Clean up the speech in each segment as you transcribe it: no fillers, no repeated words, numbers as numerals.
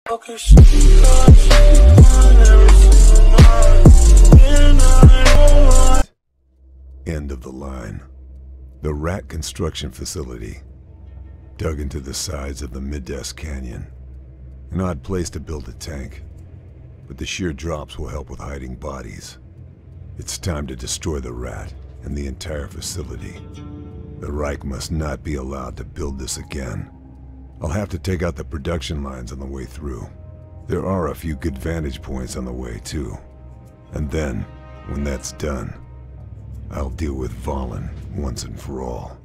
End of the line. The rat construction facility, dug into the sides of the Mid-Des Canyon. An odd place to build a tank, but the sheer drops will help with hiding bodies. It's time to destroy the rat and the entire facility. The Reich must not be allowed to build this again. I'll have to take out the production lines on the way through. There are a few good vantage points on the way, too. And then, when that's done, I'll deal with Vahlen once and for all.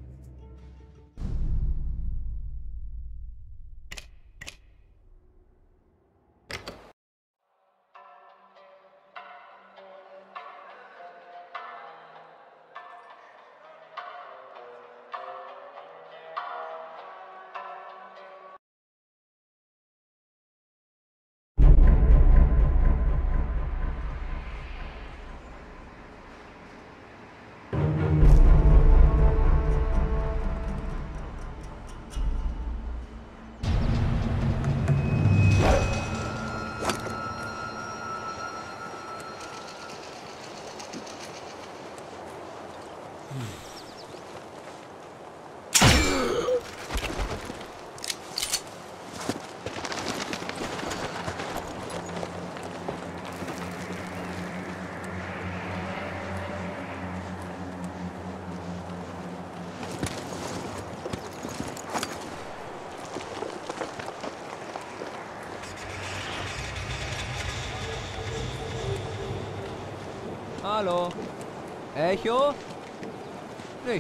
Hallo? Echo? Nicht.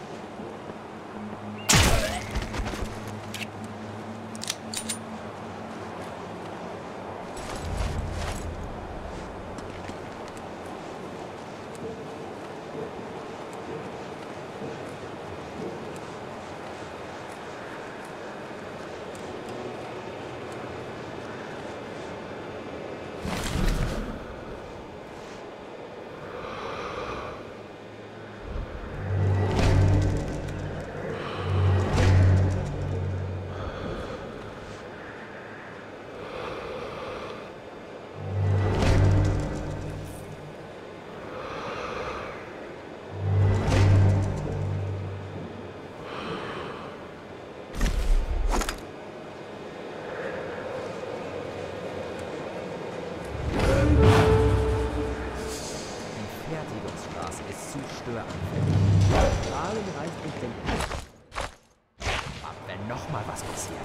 Ist zu störanfällig. Strahlen reißt durch den ab, wenn nochmal was passiert.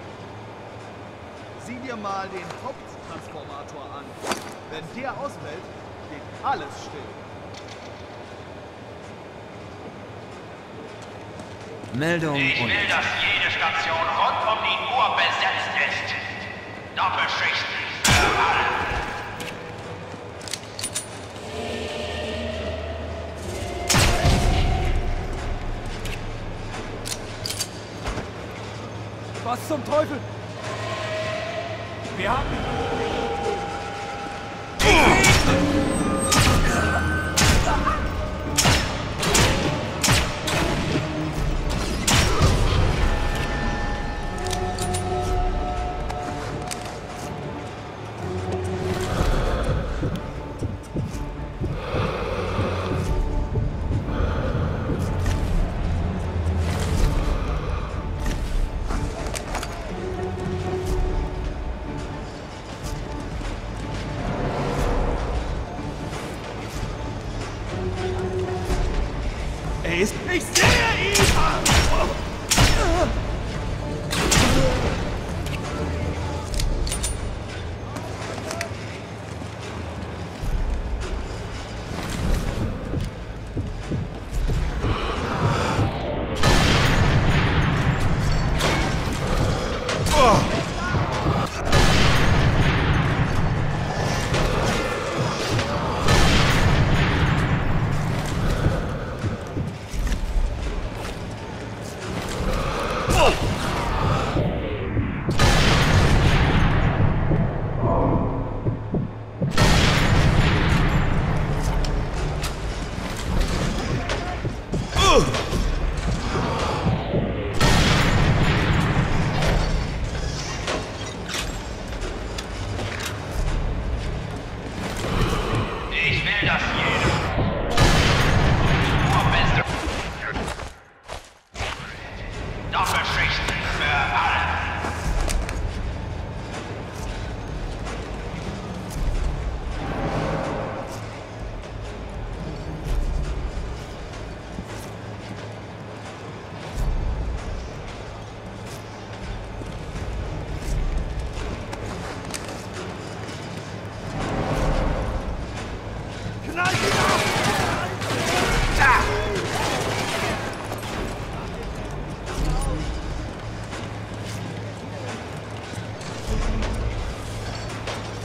Sieh dir mal den Haupttransformator an. Wenn der ausfällt, geht alles still. Meldung. Ich will, dass jede Station rund um die Uhr besetzt ist. Doppelschichten für alle. Was zum Teufel? Wir haben...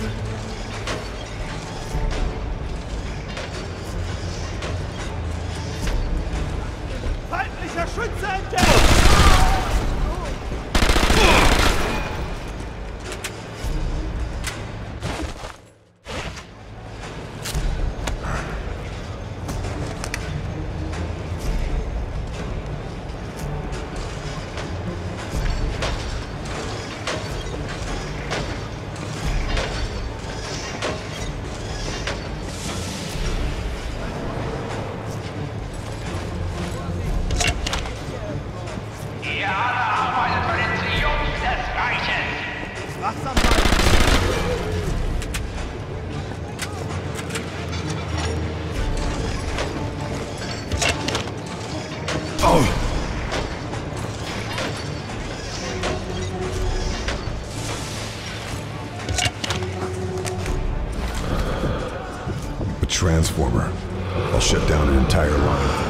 Feindlicher Schütze entdeckt! Ihr alle arbeitet für den Triumph des Reiches! Wachsam bleiben! A transformer. I'll shut down an entire line.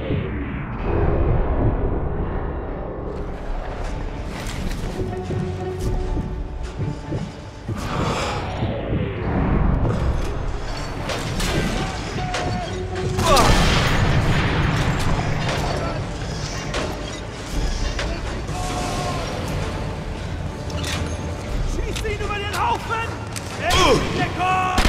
Schießt ihn über den Haufen! In Deckung!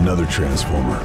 another transformer.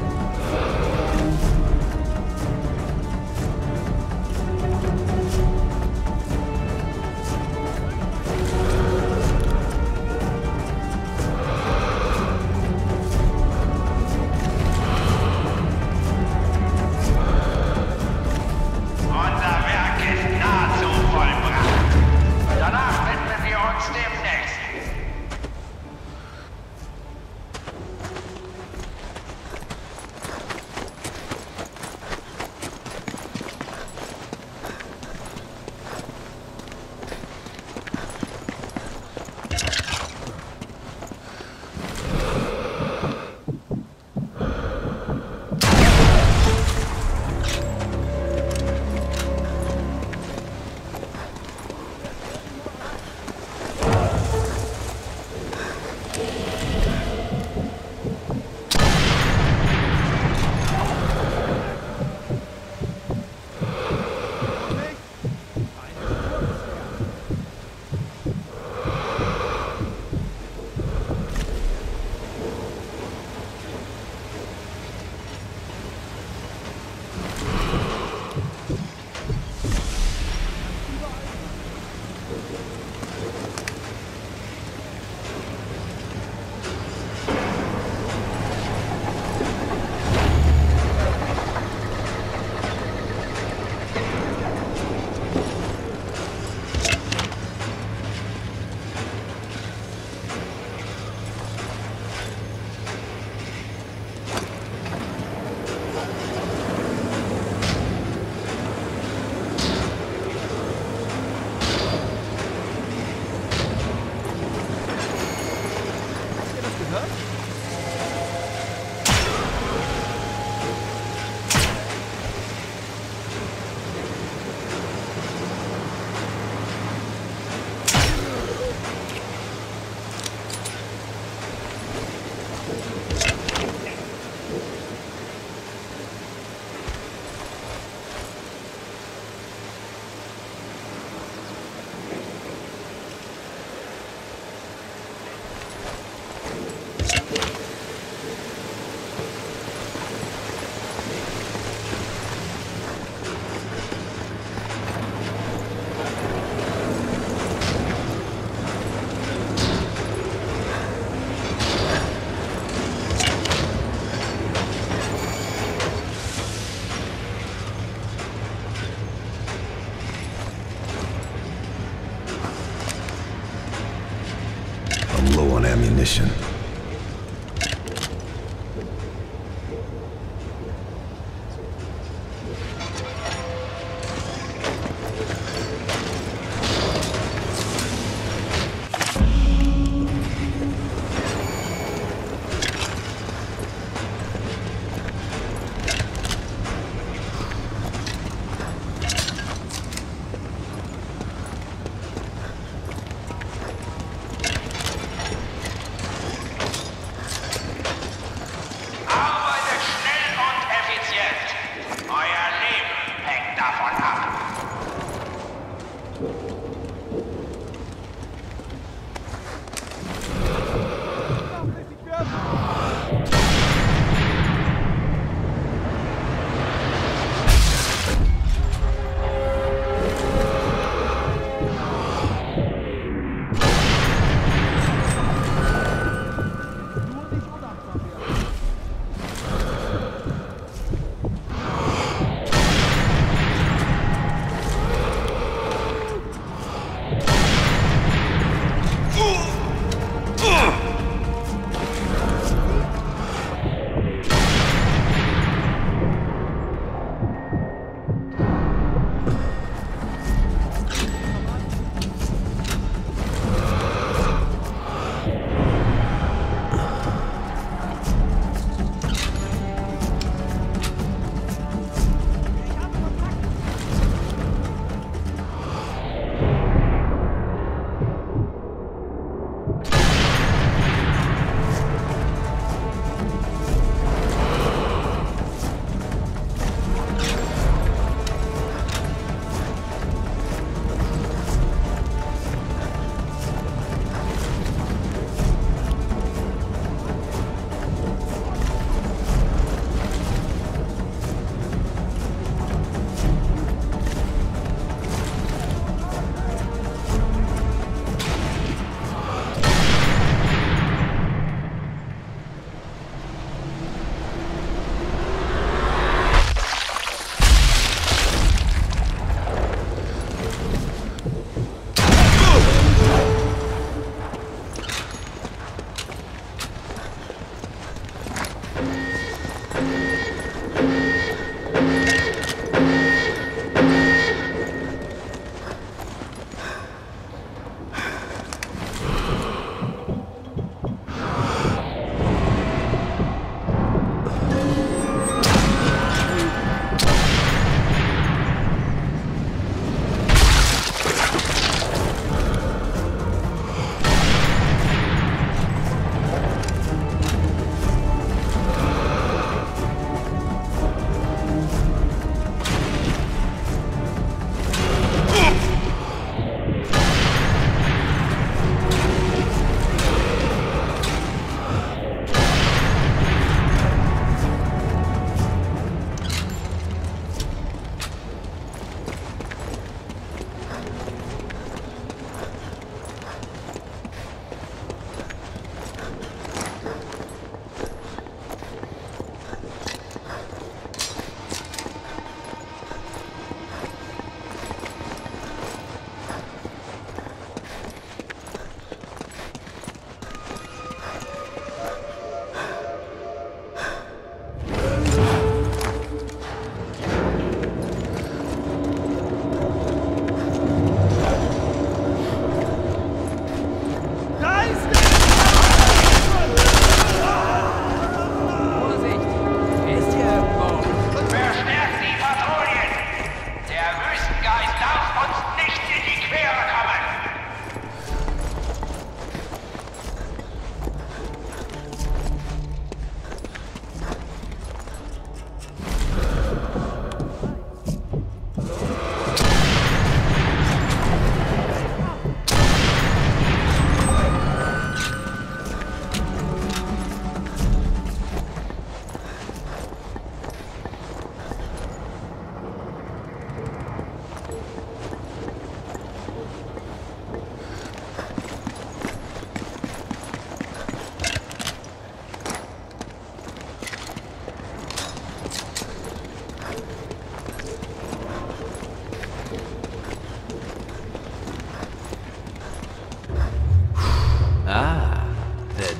Low on ammunition.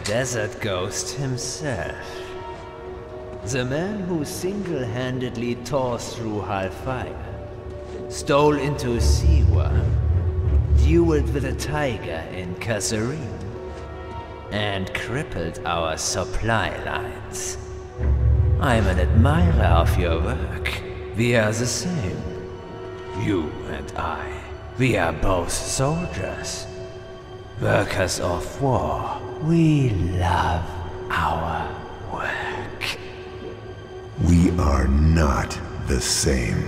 desert ghost himself. The man who single-handedly tore through hellfire, stole into Siwa, dueled with a tiger in Kasserine, and crippled our supply lines. I'm an admirer of your work. We are the same. You and I. We are both soldiers. Workers of war. We love our work. We are not the same.